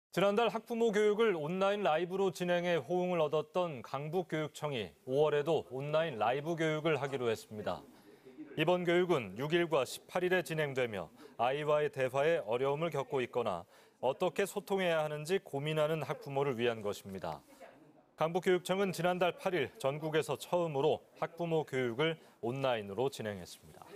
지난달 학부모 교육을 온라인 라이브로 진행해 호응을 얻었던 강북교육청이 5월에도 온라인 라이브 교육을 하기로 했습니다. 이번 교육은 6일과 18일에 진행되며 아이와의 대화에 어려움을 겪고 있거나 어떻게 소통해야 하는지 고민하는 학부모를 위한 것입니다. 강북교육청은 지난달 8일 전국에서 처음으로 학부모 교육을 온라인으로 진행했습니다.